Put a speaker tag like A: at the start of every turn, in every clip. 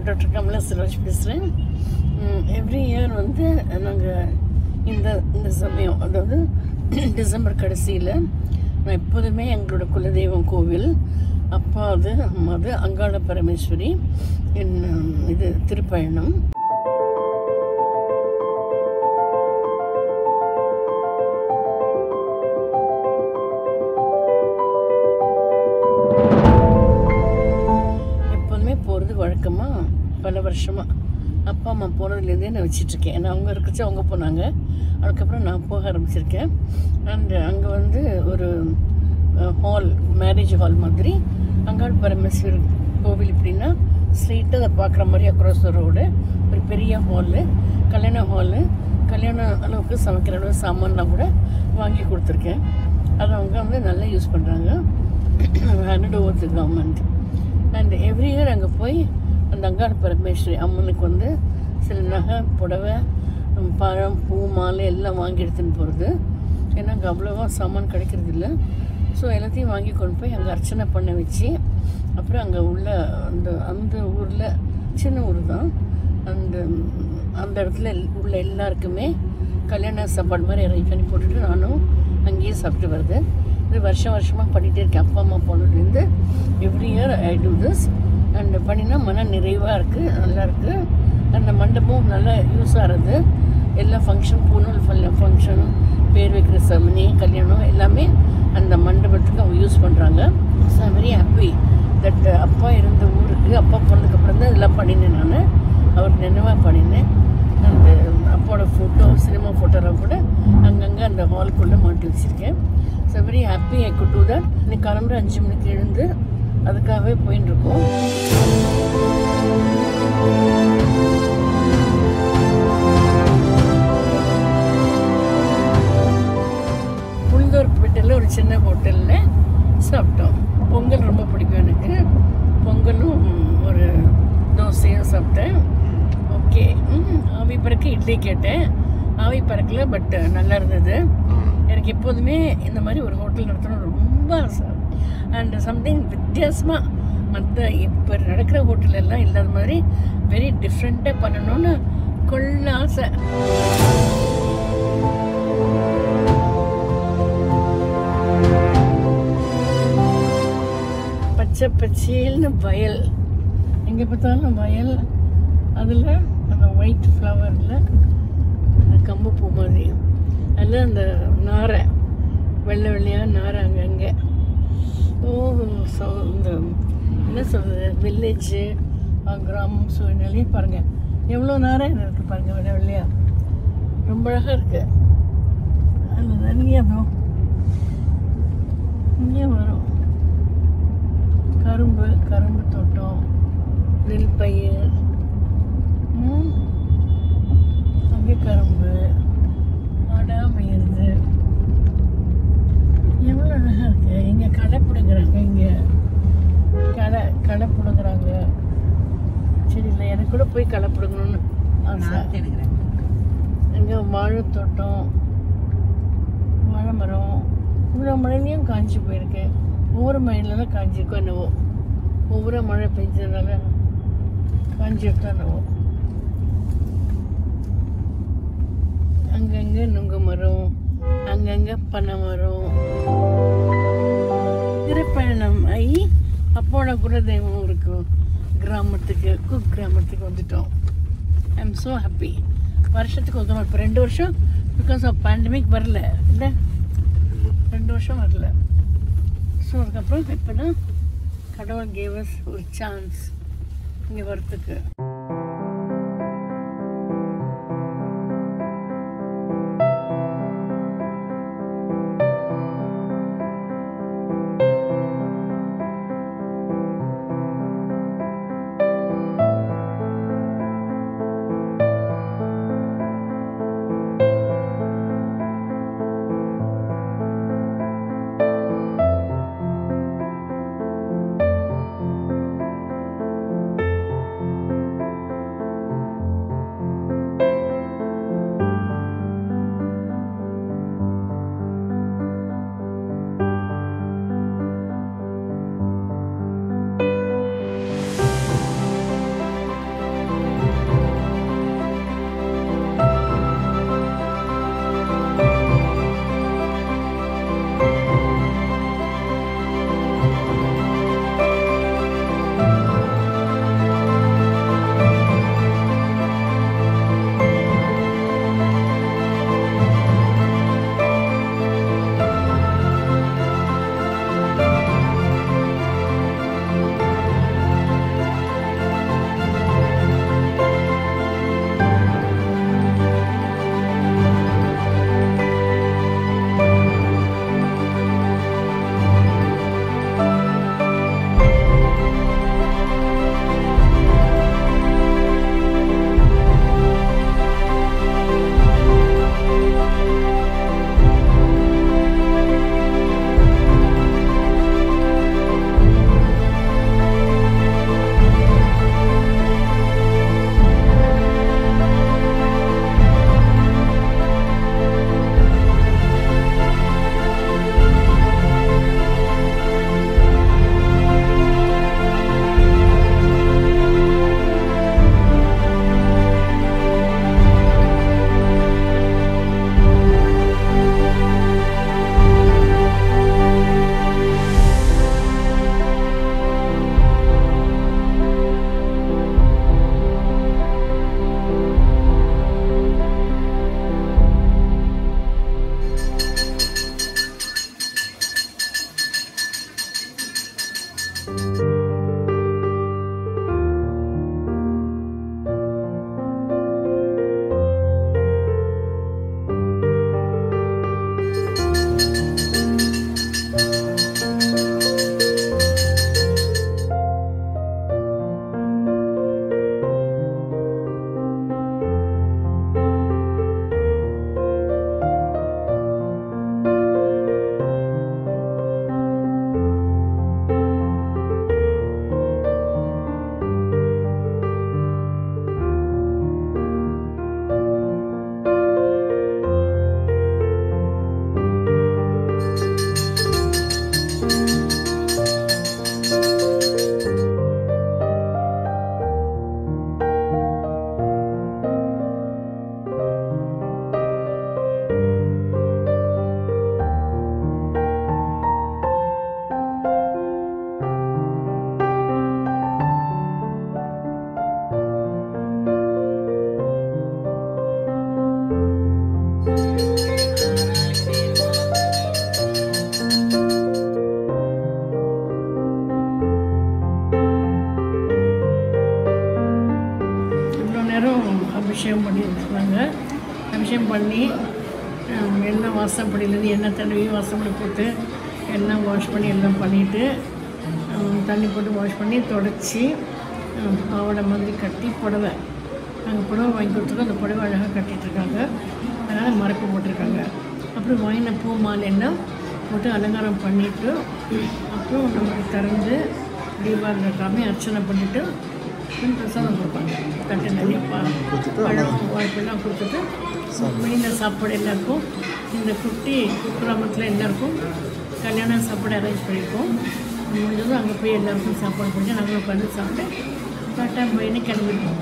A: Dr. Kamala Selvaraj பேசுகிறேன். Every year வந்து நாங்கள் இந்த சமயம், அதாவது டிசம்பர் கடைசியில் நான் எப்போதுமே எங்களோட குலதெய்வம் கோவில் அப்பாவது அம்மாவது அங்காள பரமேஸ்வரி இது திருப்பயணம். எப்போதுமே போகிறது வழக்கமாக பல வருஷமாக அப்பா அம்மா போனதுலேருந்தே நான் வச்சிட்ருக்கேன். ஏன்னா அவங்க இருக்கச்சு அவங்க போனாங்க, அதுக்கப்புறம் நான் போக ஆரம்பிச்சிருக்கேன். அண்டு அங்கே வந்து ஒரு ஹால், மேரேஜ் ஹால் மாதிரி அங்காள் பரமேஸ்வரி கோவில். இப்படின்னா ஸ்ட்ரெயிட்டாக அதை பார்க்குற மாதிரி அக்ராஸ் ரோடு ஒரு பெரிய ஹாலு, கல்யாண ஹாலு, கல்யாண அளவுக்கு சமைக்கிற அளவு சாமான்லாம் கூட வாங்கி கொடுத்துருக்கேன். அதை அவங்க வந்து நல்லா யூஸ் பண்ணுறாங்க. Handed over the government. And every year அங்கே போய் அந்த அங்காள பரமேஸ்வரி அம்மனுக்கு வந்து சில நகை, புடவை, பழம், பூ, மாலை எல்லாம் வாங்கி எடுத்துன்னு போகிறது. ஏன்னா அங்கே அவ்வளோவா சாமான் கிடைக்கிறதில்ல. ஸோ எல்லாத்தையும் வாங்கி கொண்டு போய் அங்கே அர்ச்சனை பண்ண வச்சு, அப்புறம் அங்கே உள்ள அந்த ஊரில் சின்ன ஊர் தான், அந்த இடத்துல உள்ள எல்லாருக்குமே கல்யாண சாப்பாடு மாதிரி அரேஞ்ச் பண்ணி போட்டுட்டு நானும் அங்கேயே சாப்பிட்டு வருது. இது வருஷமாக பண்ணிகிட்டே இருக்கேன். அப்பா அம்மா போனதுலேருந்து every year I do this. And பண்ணினா மன நிறைவாக இருக்குது, நல்லாயிருக்கு. அந்த மண்டபம் நல்லா யூஸ் ஆகிறது. எல்லா ஃபங்க்ஷன், பூநூல் ஃபங்க்ஷன், பேர் வைக்கிற செமனி, கல்யாணம் எல்லாமே அந்த மண்டபத்துக்கு அவங்க யூஸ் பண்ணுறாங்க. So I very happy that அப்பா இருந்த ஊருக்கு அப்பா போனதுக்கப்புறம் தான் இதெல்லாம் பண்ணினேன். நான் அவருக்கு நினைவாக பண்ணினேன். அந்த அப்பாவோட ஃபோட்டோ, சினிமா ஃபோட்டோலாம் கூட அங்கங்கே அந்த ஹாலுக்குள்ளே மாட்டி வச்சுருக்கேன். So very happy I could do that. இன்னைக்கு கிளம்புற 5 மணிக்கு எழுந்து அதுக்காகவே போயின்னு இருக்கோம். புழுந்தூர்பேட்டையில் ஒரு சின்ன ஹோட்டலில் சாப்பிட்டோம். பொங்கல் ரொம்ப பிடிக்கும் எனக்கு. பொங்கலும் ஒரு தோசையும் சாப்பிட்டேன். ஓகே. ஆவி பறக்க இட்லி கேட்டேன், ஆவி பறக்கல, பட் நல்லா இருந்தது. எனக்கு எப்போதுமே இந்த மாதிரி ஒரு ஹோட்டல் நடத்தணும் ரொம்ப ஆசை. அண்ட் சம்திங் வித்தியாசமாக மற்ற இப்போ நடக்கிற ஹோட்டல் எல்லாம் இல்லாத மாதிரி வெரி டிஃப்ரெண்ட்டாக பண்ணணும்னு கொள்ள ஆசை. பச்சை பச்சேல்னு வயல், எங்கே பார்த்தாலும் வயல். அதில் அந்த ஒயிட் ஃப்ளவரில் கம்பு பூ மாதிரி, அதில் அந்த நாரை, வெள்ளை வெள்ளையாக நாரை அங்கங்கே. ஸோ இந்த என்ன சொல்கிறது, வில்லேஜு, கிராமம் சூழ்நிலையும் பாருங்கள் எவ்வளோ நாரை இருக்குது பாருங்கள், வெள்ளை வெள்ளையாக ரொம்ப அழகாக இருக்குது. அதில் நிறைய இங்கே வரும் கரும்பு தோட்டம், நெல் பயிர், அங்கே கரும்பு ஆடாமயிறுது, எவ்வளோ அழகாக இருக்குது. இங்கே களை பிடுங்குறாங்க, இங்கே களை பிடுங்குறாங்க. சரி, இல்லை எனக்கு கூட போய் களை பிடுங்கணும்னு ஆசை. இங்கே வாழைத்தோட்டம், வாழை மரம். இவ்வளோ மழையிலையும் காஞ்சி போயிருக்கு. ஒவ்வொரு மழையில தான் காஞ்சிருக்கோ என்னவோ, ஒவ்வொரு மழை பெஞ்சதுனால காஞ்சிருக்கோ என்னவோ. அங்கங்கே நுங்கு மரம், அங்கங்கே பனை மரம். திருப்பயணம் ஆகி அப்போட குலதெய்வம் இருக்கும் கிராமத்துக்கு வந்துட்டோம். I am so happy. வருஷத்துக்கு வந்துடும். இப்போ 2 வருஷம் பிகாஸ் ஆஃப் பேண்டமிக் வரல, இல்லை 2 வருஷம் வரல. ஸோ அதுக்கப்புறம் இப்போ தான் கடவுள் கேவ் அஸ் ஒரு சான்ஸ் இங்கே வரத்துக்கு. நேரம் அபிஷேகம் பண்ணி வச்சுருந்தாங்க. அபிஷேகம் பண்ணி எண்ணெய் வாசப்படியிலேருந்து எண்ணெய் தடவி வாசப்படி போட்டு எல்லாம் வாஷ் பண்ணி எல்லாம் பண்ணிவிட்டு தண்ணி போட்டு வாஷ் பண்ணி தொடச்சி பாவாடை மாதிரி கட்டி புடவை நாங்கள் புடவை வாங்கி கொடுத்துருக்கோம். அந்த புடவை அழகாக கட்டிகிட்ருக்காங்க. அதனால் மரப்பு போட்டிருக்காங்க. அப்புறம் வாங்கின பூ மாலையெல்லாம் போட்டு அலங்காரம் பண்ணிவிட்டு அப்புறம் நமக்கு திறந்து தீபாவளி அர்ச்சனை பண்ணிவிட்டு பிரசாதம் கொடுப்பாங்க. தட்டு நிறைய பழம் வாய்ப்பெல்லாம் கொடுத்துட்டு மெயினாக சாப்பாடு எல்லாருக்கும் இந்த குட்டி குக்கிராமத்தில் எல்லாருக்கும் கல்யாண சாப்பாடு அரேஞ்ச் பண்ணியிருக்கோம். முடிஞ்சதும் அங்கே போய் எல்லாருக்கும் சாப்பாடு பண்ணி நாங்களும் உட்காந்து சாப்பிட்டு டாட்டா பையனே கிளம்பிடுவோம்.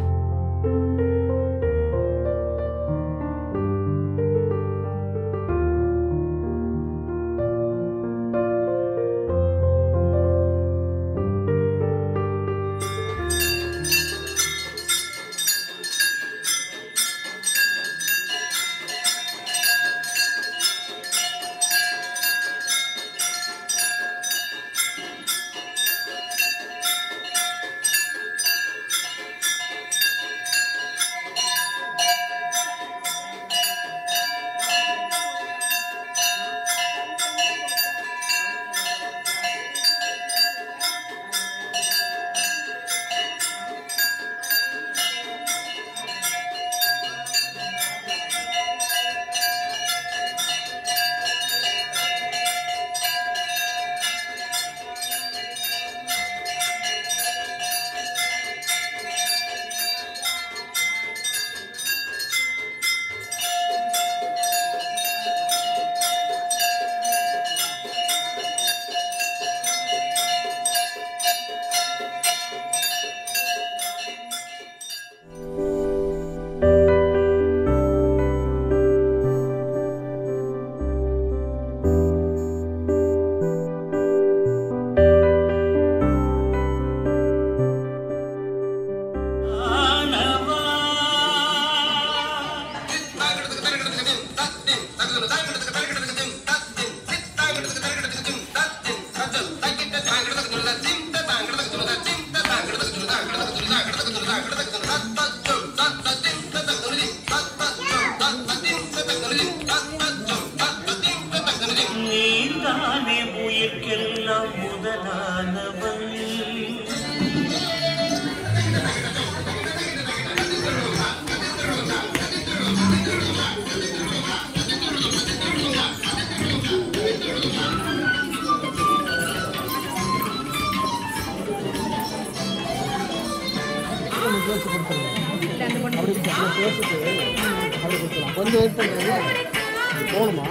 B: கொஞ்சம் வெயிட் பண்ணுறீங்க போகணுமா?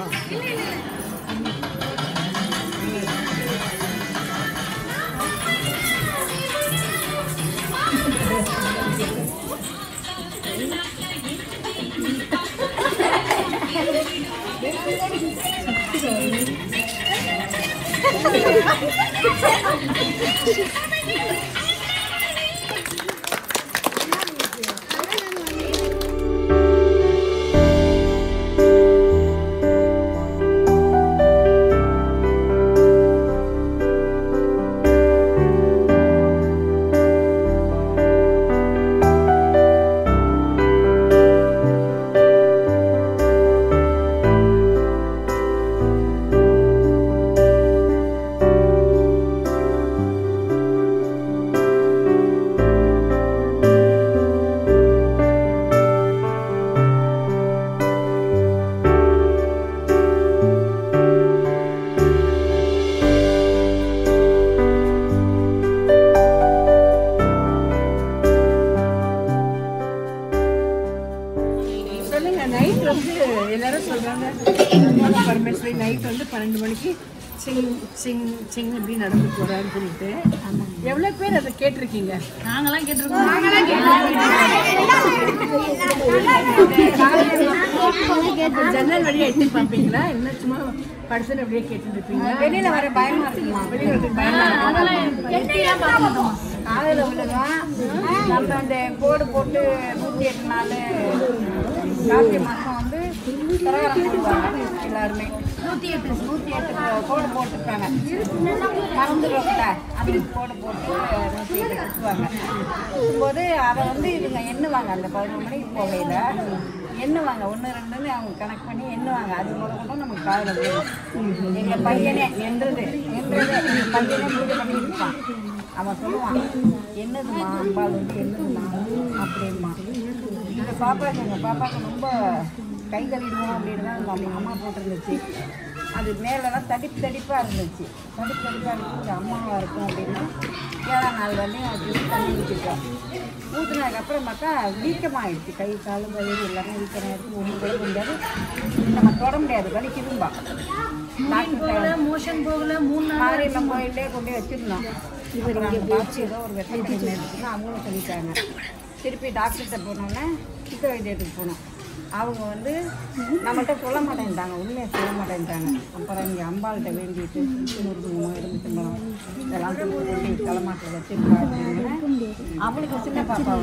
A: எல்லாரும் சொல்றாங்க பரமேஸ்வரி நைட் வந்து 12 மணிக்கு சிங் சிங் சிங் இப்படி நடந்து போறான்னு சொல்லிட்டு எவ்வளவு பேர் அதை கேட்டிருக்கீங்க? நாங்களாம் கேட்டிருக்கோம். ஜன்னல் வழியா எட்டி பார்ப்பீங்களா? என்ன சும்மா படுத்துன்னு அப்படியே கேட்டுட்டு இருப்பீங்க? வெளியில வர பயமா இருக்குமா? வெளியில வர பயமா இருக்கும். காலையில உள்ளதான் நம்ம அந்த கோடு போட்டு 108 நாள் கார்த்திகை மாதம் வந்து
C: பிரகாரம் போடுவாங்க எல்லாருமே 108 கோடு போட்டுருக்காங்க. மறந்துடுவாங்க அதுக்கு கோடு போட்டு 108 குத்துவாங்க. குத்தும்போது அதை வந்து இவங்க எண்ணுவாங்க. அந்த 11 மணிக்கு போகையில் எண்ணுவாங்க. 1 2ன்னு அவங்க கனெக்ட் பண்ணி எண்ணுவாங்க. அது முதல்ல நமக்கு காதில் விழும். எங்கள் பையனே எங்கள் பையனே பூஜை பண்ணிட்டு இருப்பான். அவன் சொல்லுவான், என்னதுமா அம்பாள் வந்து என்னதுமா அப்படின்மா. எங்கள் பாப்பாவுக்கு ரொம்ப கை கழுவிடுவோம் அப்படின்னு தான் அவங்க அம்மா போட்டிருந்துச்சு. அது மேலெல்லாம் தடிப்பாக இருந்துச்சு. இருந்துச்சு அம்மாவாக இருக்கும் அப்படின்னா 7ஆம் நாள் வரலையும் அது தண்ணி ஊற்றிட்டோம். ஊற்றினதுக்கப்புறம் பார்த்தா வீக்கமாகிடுச்சு. கை கால் வயிறு எல்லாமே வீக்கமாகிடுச்சு. ஒன்றும் கூட முடியாது, நம்ம தொட முடியாது, வலிக்குதும்பா. மோஷன் போகல 3 மாரியம்மன் கோயிலே கொண்டு போய் வச்சுருந்தோம். இவர் இங்கே பார்த்து ஏதோ ஒரு வெட்டை எடுத்துன்னா அவங்களும் சொல்லிட்டாங்க. திருப்பி டாக்டர்கிட்ட போனோன்னே சித்த வைத்தியத்துக்கு போனோம். அவங்க வந்து நம்மகிட்ட சொல்ல மாட்டேன்ட்டாங்க, உண்மையை சொல்ல மாட்டேன்ட்டாங்க. அப்புறம் இங்கே அம்பாள்கிட்ட வேண்டிட்டு எலுமிச்சம்பழம் இதெல்லாம் சொல்லி தலைமாட்டில் வச்சுருக்கா அப்படின்னு. அவளுக்கு சின்ன பாப்பா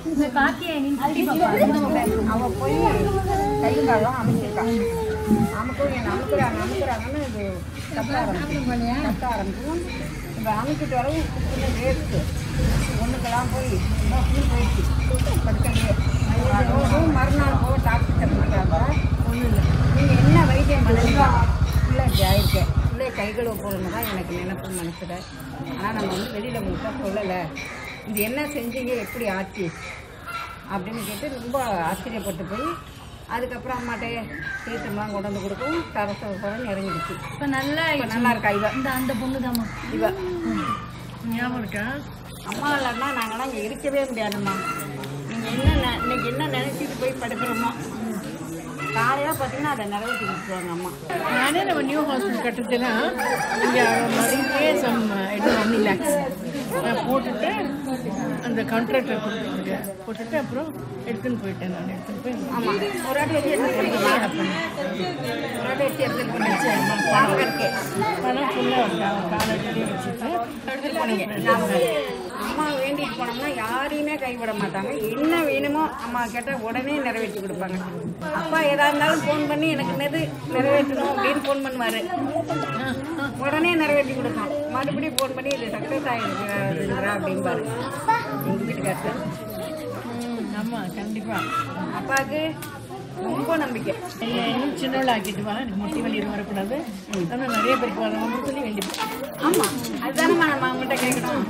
C: அவள் போய் கை காலம் அமைச்சிருக்காங்க. அமுக்குறாங்கன்னு இது கத்த ஆரம்பிக்கும். இப்போ அமைக்கிட்டு வரவும் வேஸ்ட்டு ஒன்றுக்கெல்லாம் போய் போயிடுச்சு படுக்கலையே. மறுநாள் போக டாக்டர் பண்ணிட்டாங்க. ஒன்றும் இல்லை, நீங்கள் என்ன வைத்தியம் பண்ணுறீங்க? இல்லை இப்படி ஆயிருக்கேன், இல்லை கைகளை போடணும் தான் எனக்கு நினைப்பு மனசில். ஆனால் நம்ம வந்து வெளியில் முழுக்க சொல்லலை. இது என்ன செஞ்சீங்க, எப்படி ஆச்சு அப்படின்னு கேட்டு ரொம்ப ஆச்சரியப்பட்டு போய் அதுக்கப்புறம் அம்மாட்டே தீர்த்தம்லாம் கொண்டு வந்து கொடுக்கும். சரசரன்னு இறங்கிடுச்சு. இப்போ நல்லா இருக்கா இவ? அந்த பொண்ணு தான் இவ. ஞாபகம் இருக்கா? அம்மா இல்லைன்னா நாங்கள்லாம் இங்கே இருக்கவே முடியாதும்மா. நீங்கள் இன்னைக்கு என்ன நினச்சிட்டு போய் படுக்கிறோமோ காலையில் பார்த்தீங்கன்னா அதை நிறைவேற்றி கொடுத்துருவாங்க அம்மா.
A: நானே நம்ம நியூ ஹாஸ்பிட்டல் கட்டுறதுலாம் இங்கே மறுபடியே சம் 1 lakhs நான் போட்டுட்டு அந்த கான்ட்ராக்டர் போட்டுட்டு அப்புறம் எடுத்துன்னு போயிட்டேன். நான் எடுத்துன்னு போய்
C: ஆமாம் ஒரு வாட்டி வச்சு எடுத்துகிட்டு பண்ணிச்சு.
A: பணம் ஃபுல்லாக காலட்டிலே வச்சுட்டு
C: எடுத்துகிட்டு போனீங்க. அம்மா வேண்டிட்டு போனோம்னா யாரையுமே கைவிட மாட்டாங்க. என்ன வேணுமோ அம்மா கேட்டால் உடனே நிறைவேற்றி கொடுப்பாங்க. அப்பா எதாக இருந்தாலும் ஃபோன் பண்ணி எனக்கு நிறைவேற்றணும் அப்படின்னு ஃபோன் பண்ணுவார். உடனே நிறைவேற்றி கொடுப்போம். மறுபடியும் ஃபோன் பண்ணி இது சக்ஸஸ் ஆகிடுச்சுங்கிறா அப்படின்பாரு எங்கள் வீட்டுக்காரர்.
A: ஆமாம் கண்டிப்பாக
C: அப்பாவுக்கு ரொம்ப நம்பிக்கை.
A: இன்னும் சின்னவளை ஆக்கிட்டு வா, எனக்கு முட்டி வலி வரக்கூடாது. ஆனால் நிறைய பேருக்கு வரணும்னு சொல்லி வேண்டிப்பேன்.
C: ஆமாம் அதுதானே நம்ம அவங்ககிட்ட கேட்கணும்.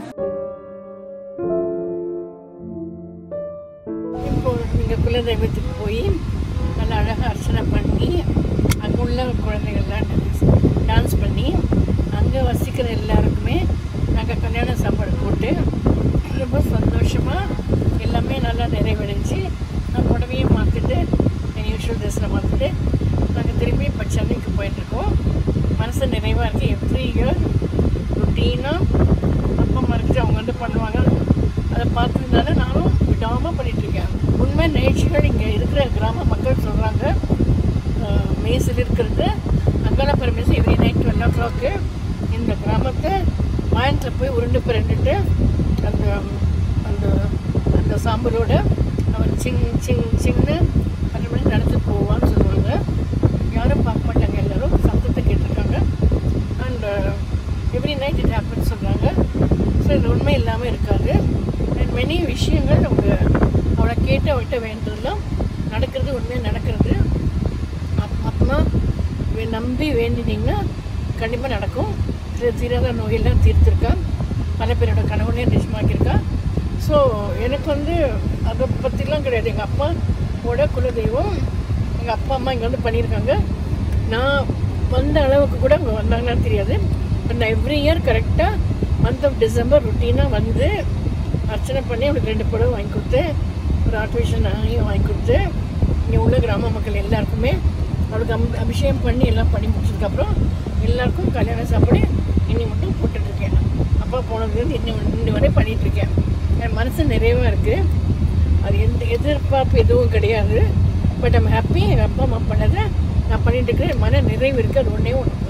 A: இப்போ நீங்கள் குலதெய்வத்துக்கு போய் நல்லா அழகாக அர்ச்சனை பண்ணி அங்கே உள்ள குழந்தைகள்லாம் டான்ஸ் பண்ணி அங்கே வசிக்கிற எல்லாருக்குமே நாங்கள் கல்யாண சாப்பாடு போட்டு ரொம்ப சந்தோஷமாக எல்லாமே நல்லா நிறைவடைஞ்சு நாங்கள் உடவையே மாற்றிட்டு என் யூஷுவல் ட்ரெஸ்ஸில் மாற்றிட்டு நாங்கள் திரும்பி இப்போ சென்னைக்கு போயிட்டுருக்கோம். மனசு நிறைவாக இருக்குது. எவ்ரி இயர் ரொட்டீனாக அப்பா அம்மா இருக்குது, அவங்க வந்து பண்ணுவாங்க. அதை பார்த்ததுனால நானும் விடாமல் பண்ணிகிட்ருக்கேன். உண்மை நிகழ்ச்சிகள் இங்கே இருக்கிற கிராம மக்கள் சொல்கிறாங்க. மேஸில் இருக்கிறது Angala Paramesu every night 12 o'clock இந்த கிராமத்தை மாயத்தில் போய் உருண்டு பிறண்டுட்டு அந்த அந்த அந்த சாம்பலோட அவர் சிங்னு 12 மணி நடந்து போவான்னு சொல்லுவாங்க. யாரும் பார்க்க மாட்டாங்க, எல்லோரும் சத்தத்தை கேட்டிருக்காங்க. And every night it happen சொல்கிறாங்க. ஸோ இது உண்மை இல்லாமல் இருக்காது. அண்ட் மெனி விஷயங்கள் அவங்க அவளை கேட்டு அவள்கிட்ட வேண்டதெல்லாம் நடக்கிறது, உண்மையாக நடக்கிறது. அப்பமா நம்பி வேண்டினீங்கன்னா கண்டிப்பாக நடக்கும். தீராத நோயெல்லாம் தீர்த்துருக்கா, பல பேரோட கனவுனே நிஜமாக்கியிருக்கா. ஸோ எனக்கு வந்து அதை பற்றிலாம் கிடையாது. எங்கள் அப்பாவோட குலதெய்வம் எங்கள் அப்பா அம்மா இங்கே வந்து பண்ணியிருக்காங்க. நான் வந்த அளவுக்கு கூட அவங்க வந்தாங்கன்னு தெரியாது. பட் நான் எவ்ரி இயர் கரெக்டாக மந்த் ஆஃப் டிசம்பர் ரொட்டீனாக வந்து அர்ச்சனை பண்ணி அவளுக்கு 2 புடவை வாங்கி கொடுத்து, ஒரு ஆர்டிஃபிஷியல் நாயும் வாங்கி கொடுத்து, இங்கே உள்ள கிராம மக்கள் எல்லாருக்குமே அவளுக்கு அபிஷேகம் பண்ணி எல்லாம் பண்ணி முடிச்சதுக்கப்புறம் எல்லாருக்கும் கல்யாண சாப்பாடு இன்னி மட்டும் போட்டுட்ருக்கேன். அப்பா போனதுலேருந்து இன்னி வரை பண்ணிகிட்ருக்கேன். என் மனசு நிறைவாக இருக்குது. அது எந்த எதிர்பார்ப்பு எதுவும் கிடையாது. But I'm happy. எங்கள் அப்பா அம்மா பண்ணதை நான் பண்ணிகிட்டு இருக்கிறேன். மன நிறைவு இருக்குது. அது ஒன்றே ஒன்று.